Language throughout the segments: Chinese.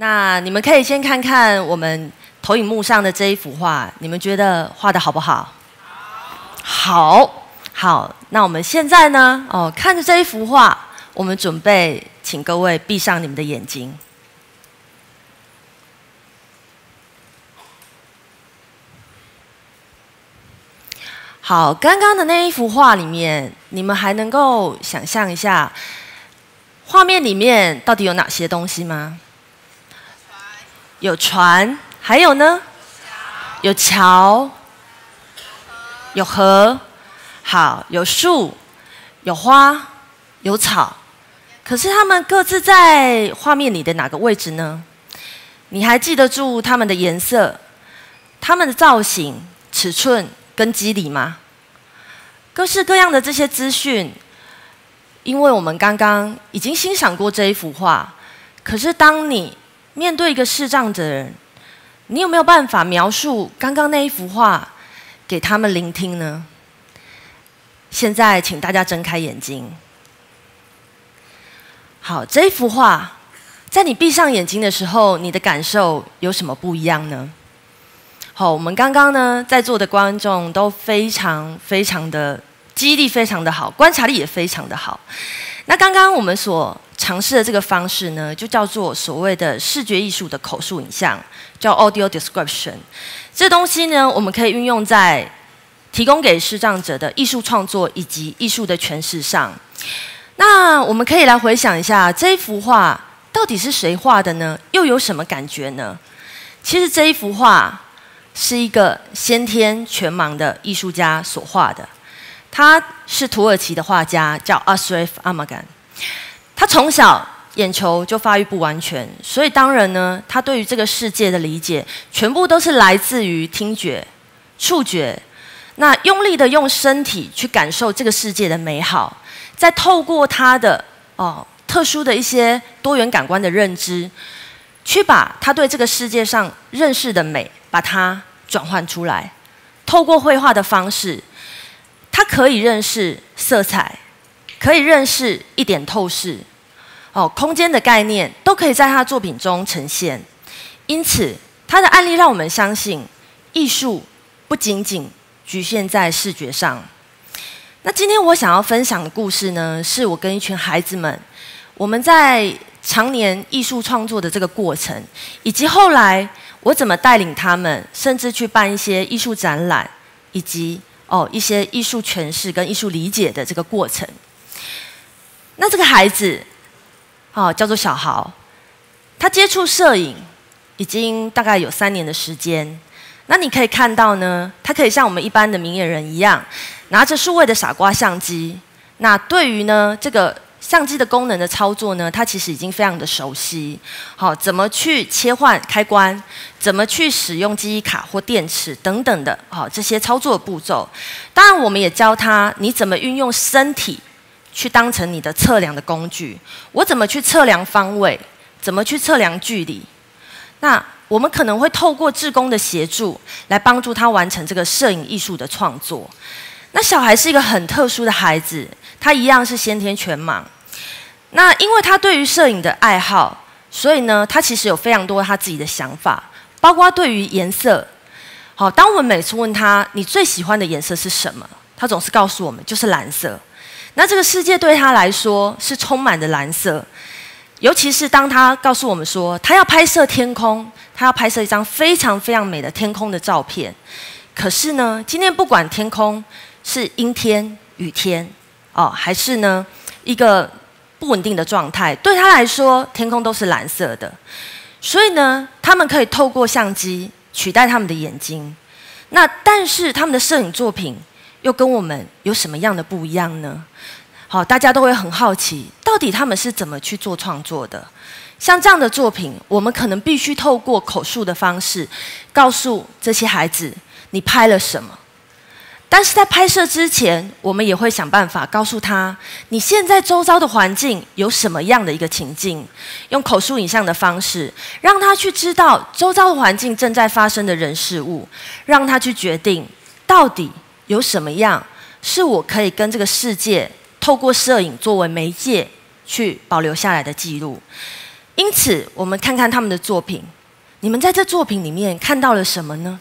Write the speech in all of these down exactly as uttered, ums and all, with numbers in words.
那你们可以先看看我们投影幕上的这一幅画，你们觉得画得好不好？好，好。那我们现在呢？哦，看着这一幅画，我们准备请各位闭上你们的眼睛。好，刚刚的那一幅画里面，你们还能够想象一下，画面里面到底有哪些东西吗？有船，还有呢？有桥，有河，好，有树，有花，有草。可是它们各自在画面里的哪个位置呢？你还记得住它们的颜色、它们的造型、尺寸跟肌理吗？各式各样的这些资讯，因为我们刚刚已经欣赏过这一幅画，可是当你面对一个视障者的人，你有没有办法描述刚刚那一幅画给他们聆听呢？现在请大家睁开眼睛。好，这一幅画，在你闭上眼睛的时候，你的感受有什么不一样呢？好，我们刚刚呢，在座的观众都非常非常的记忆力非常的好，观察力也非常的好。那刚刚我们所尝试的这个方式呢，就叫做所谓的视觉艺术的口述影像，叫 audio description。这东西呢，我们可以运用在提供给视障者的艺术创作以及艺术的诠释上。那我们可以来回想一下，这一幅画到底是谁画的呢？又有什么感觉呢？其实这一幅画是一个先天全盲的艺术家所画的，他是土耳其的画家，叫 Ashraf Amagan。他从小眼球就发育不完全，所以当然呢，他对于这个世界的理解，全部都是来自于听觉、触觉。那用力的用身体去感受这个世界的美好，再透过他的哦特殊的一些多元感官的认知，去把他对这个世界上认识的美，把它转换出来。透过绘画的方式，他可以认识色彩，可以认识一点透视，哦，空间的概念都可以在他的作品中呈现。因此，他的案例让我们相信，艺术不仅仅局限在视觉上。那今天我想要分享的故事呢，是我跟一群孩子们，我们在常年艺术创作的这个过程，以及后来我怎么带领他们，甚至去办一些艺术展览，以及哦一些艺术诠释跟艺术理解的这个过程。那这个孩子，哦叫做小豪，他接触摄影已经大概有三年的时间。那你可以看到呢，他可以像我们一般的明眼人一样，拿着数位的傻瓜相机。那对于呢这个相机的功能的操作呢，他其实已经非常的熟悉。好，怎么去切换开关，怎么去使用记忆卡或电池等等的，好这些操作的步骤。当然，我们也教他你怎么运用身体去当成你的测量的工具。我怎么去测量方位，怎么去测量距离。那我们可能会透过志工的协助，来帮助他完成这个摄影艺术的创作。那小孩是一个很特殊的孩子，他一样是先天全盲。那因为他对于摄影的爱好，所以呢，他其实有非常多他自己的想法，包括对于颜色。好，当我们每次问他你最喜欢的颜色是什么，他总是告诉我们就是蓝色。那这个世界对他来说是充满的蓝色。尤其是当他告诉我们说，他要拍摄天空，他要拍摄一张非常非常美的天空的照片。可是呢，今天不管天空是阴天、雨天，哦，还是呢一个不稳定的状态，对他来说，天空都是蓝色的。所以呢，他们可以透过相机取代他们的眼睛。那但是他们的摄影作品又跟我们有什么样的不一样呢？好，大家都会很好奇，到底他们是怎么去做创作的？像这样的作品，我们可能必须透过口述的方式，告诉这些孩子你拍了什么。但是在拍摄之前，我们也会想办法告诉他，你现在周遭的环境有什么样的一个情境，用口述影像的方式，让他去知道周遭的环境正在发生的人事物，让他去决定到底有什么样是我可以跟这个世界透过摄影作为媒介去保留下来的记录。 因此，我们看看他们的作品，你们在这作品里面看到了什么呢？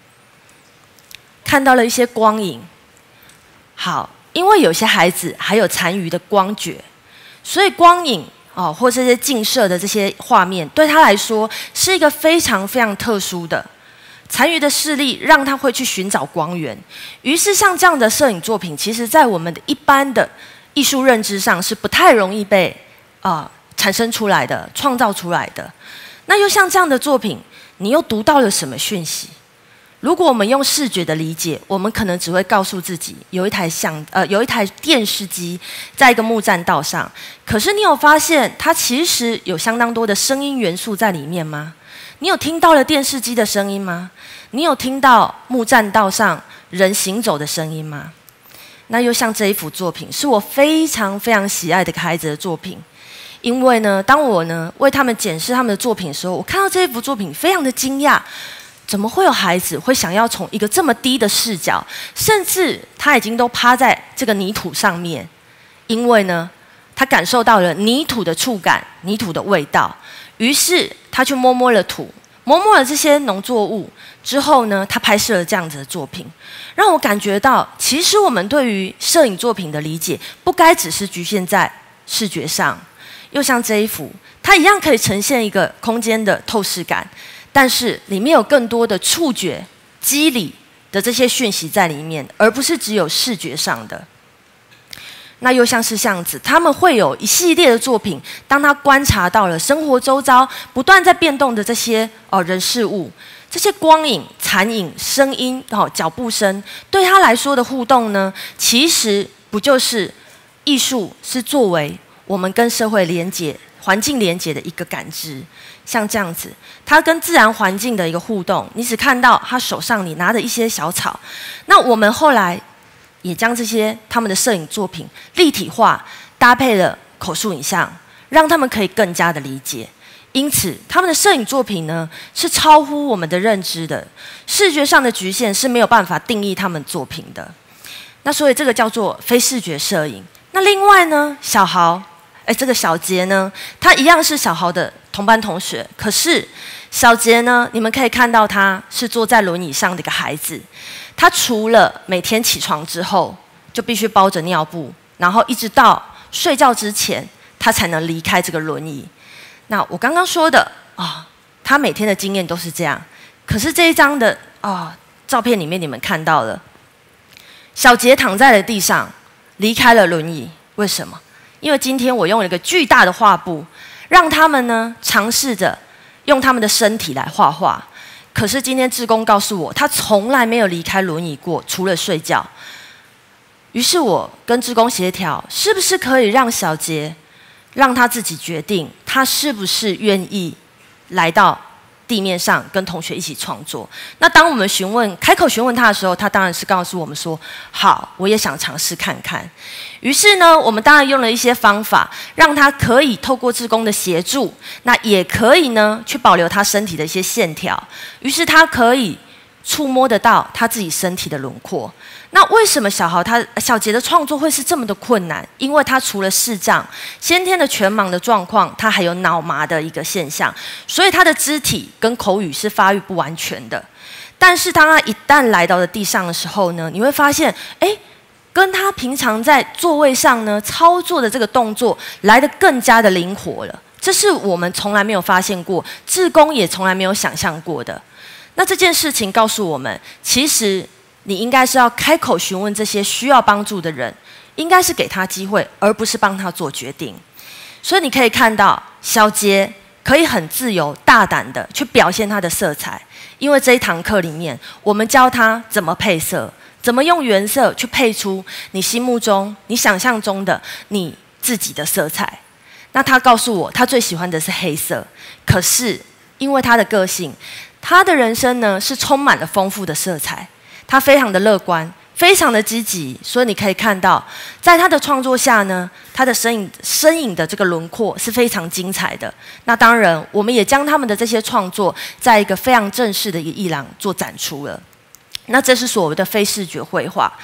看到了一些光影。好，因为有些孩子还有残余的光觉，所以光影哦，或这些近摄的这些画面，对他来说是一个非常非常特殊的。残余的视力让他会去寻找光源，于是像这样的摄影作品，其实在我们的一般的艺术认知上是不太容易被啊、呃、产生出来的、创造出来的。那又像这样的作品，你又读到了什么讯息？如果我们用视觉的理解，我们可能只会告诉自己，有一台相呃有一台电视机在一个木栈道上，可是你有发现它其实有相当多的声音元素在里面吗？你有听到了电视机的声音吗？你有听到木栈道上人行走的声音吗？那又像这一幅作品，是我非常非常喜爱的孩子的作品。因为呢，当我呢为他们检视他们的作品的时候，我看到这一幅作品，非常的惊讶，怎么会有孩子会想要从一个这么低的视角，甚至他已经都趴在这个泥土上面，因为呢，他感受到了泥土的触感、泥土的味道，于是他去摸摸了土，摸摸了这些农作物之后呢，他拍摄了这样子的作品，让我感觉到，其实我们对于摄影作品的理解，不该只是局限在视觉上。又像这一幅，它一样可以呈现一个空间的透视感，但是里面有更多的触觉、肌理的这些讯息在里面，而不是只有视觉上的。那又像是这样子，他们会有一系列的作品，当他观察到了生活周遭不断在变动的这些哦人事物，这些光影、残影、声音、哦脚步声，对他来说的互动呢，其实不就是艺术是作为我们跟社会连结、环境连结的一个感知，像这样子，他跟自然环境的一个互动，你只看到他手上你拿的一些小草，那我们后来也将这些他们的摄影作品立体化，搭配了口述影像，让他们可以更加的理解。因此，他们的摄影作品呢，是超乎我们的认知的，视觉上的局限是没有办法定义他们作品的。那所以这个叫做非视觉摄影。那另外呢，小豪。哎，这个小杰呢，他一样是小豪的同班同学，可是小杰呢，你们可以看到他是坐在轮椅上的一个孩子。他除了每天起床之后就必须包着尿布，然后一直到睡觉之前，他才能离开这个轮椅。那我刚刚说的啊、哦，他每天的经验都是这样。可是这一张的啊、哦、照片里面，你们看到了，小杰躺在了地上，离开了轮椅。为什么？因为今天我用了一个巨大的画布，让他们呢尝试着用他们的身体来画画。可是今天志工告诉我，他从来没有离开轮椅过，除了睡觉。于是我跟志工协调，是不是可以让小杰让他自己决定，他是不是愿意来到地面上跟同学一起创作。那当我们询问开口询问他的时候，他当然是告诉我们说，好，我也想尝试看看。于是呢，我们当然用了一些方法，让他可以透过志工的协助，那也可以呢去保留他身体的一些线条，于是他可以触摸得到他自己身体的轮廓。那为什么小豪他小杰的创作会是这么的困难？因为他除了视障、先天的全盲的状况，他还有脑麻的一个现象，所以他的肢体跟口语是发育不完全的。但是当他一旦来到了地上的时候呢，你会发现，哎，跟他平常在座位上呢操作的这个动作来得更加的灵活了。这是我们从来没有发现过，志工也从来没有想象过的。那这件事情告诉我们，其实你应该是要开口询问这些需要帮助的人，应该是给他机会，而不是帮他做决定。所以你可以看到，小杰可以很自由、大胆的去表现他的色彩，因为这一堂课里面，我们教他怎么配色，怎么用原色去配出你心目中、你想象中的你自己的色彩。那他告诉我，他最喜欢的是黑色，可是因为他的个性，他的人生呢是充满了丰富的色彩。他非常的乐观，非常的积极，所以你可以看到，在他的创作下呢，他的身影身影的这个轮廓是非常精彩的。那当然，我们也将他们的这些创作，在一个非常正式的一个艺廊做展出了。那这是所谓的非视觉绘画。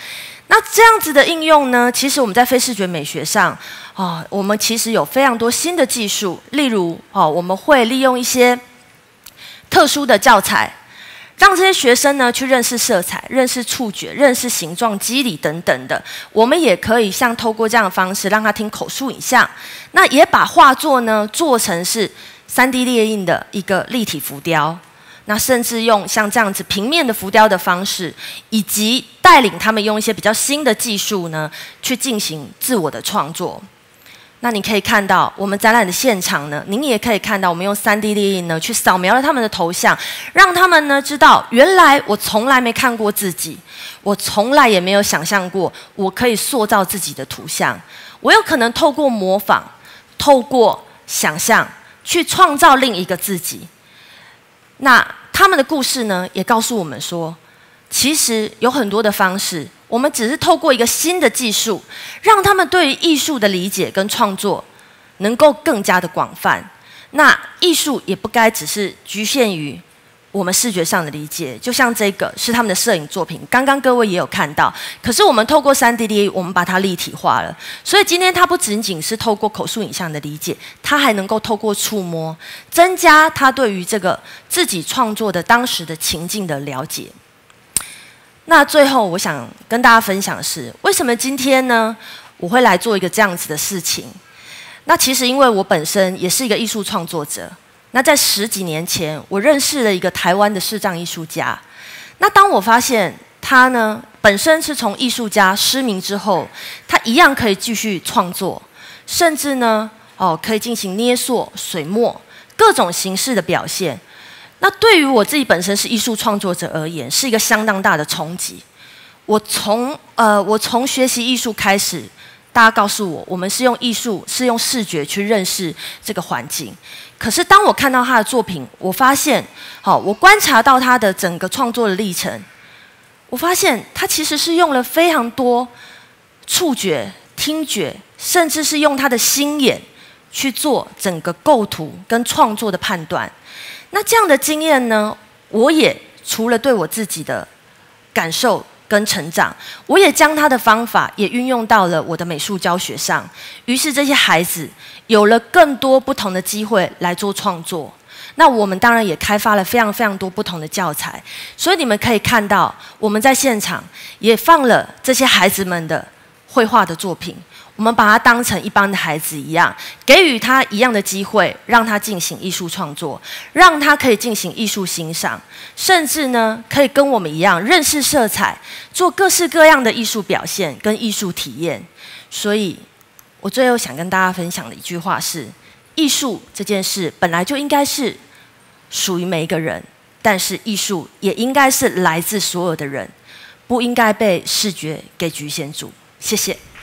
那这样子的应用呢，其实我们在非视觉美学上啊、哦，我们其实有非常多新的技术，例如哦，我们会利用一些特殊的教材，让这些学生呢去认识色彩、认识触觉、认识形状、肌理等等的。我们也可以像透过这样的方式，让他听口述影像，那也把画作呢做成是三 D 列印的一个立体浮雕。那甚至用像这样子平面的浮雕的方式，以及带领他们用一些比较新的技术呢，去进行自我的创作。那你可以看到，我们展览的现场呢，您也可以看到，我们用三 D 列印呢，去扫描了他们的头像，让他们呢知道，原来我从来没看过自己，我从来也没有想象过，我可以塑造自己的图像，我有可能透过模仿，透过想象，去创造另一个自己。那他们的故事呢，也告诉我们说，其实有很多的方式，我们只是透过一个新的技术，让他们对于艺术的理解跟创作能够更加的广泛。那艺术也不该只是局限于我们视觉上的理解，就像这个是他们的摄影作品，刚刚各位也有看到。可是我们透过三 D 列印，我们把它立体化了。所以今天它不仅仅是透过口述影像的理解，它还能够透过触摸，增加他对于这个自己创作的当时的情境的了解。那最后我想跟大家分享的是，为什么今天呢我会来做一个这样子的事情？那其实因为我本身也是一个艺术创作者。那在十几年前，我认识了一个台湾的视障艺术家。那当我发现他呢，本身是从艺术家失明之后，他一样可以继续创作，甚至呢，哦，可以进行捏塑、水墨各种形式的表现。那对于我自己本身是艺术创作者而言，是一个相当大的冲击。我从呃，我从学习艺术开始。大家告诉我，我们是用艺术，是用视觉去认识这个环境。可是当我看到他的作品，我发现，好，我观察到他的整个创作的历程，我发现他其实是用了非常多触觉、听觉，甚至是用他的心眼去做整个构图跟创作的判断。那这样的经验呢，我也除了对我自己的感受跟成长，我也将他的方法也运用到了我的美术教学上。于是这些孩子有了更多不同的机会来做创作。那我们当然也开发了非常非常多不同的教材。所以你们可以看到，我们在现场也放了这些孩子们的绘画的作品。我们把他当成一般的孩子一样，给予他一样的机会，让他进行艺术创作，让他可以进行艺术欣赏，甚至呢，可以跟我们一样认识色彩，做各式各样的艺术表现跟艺术体验。所以，我最后想跟大家分享的一句话是：艺术这件事本来就应该是属于每一个人，但是艺术也应该是来自所有的人，不应该被视觉给局限住。谢谢。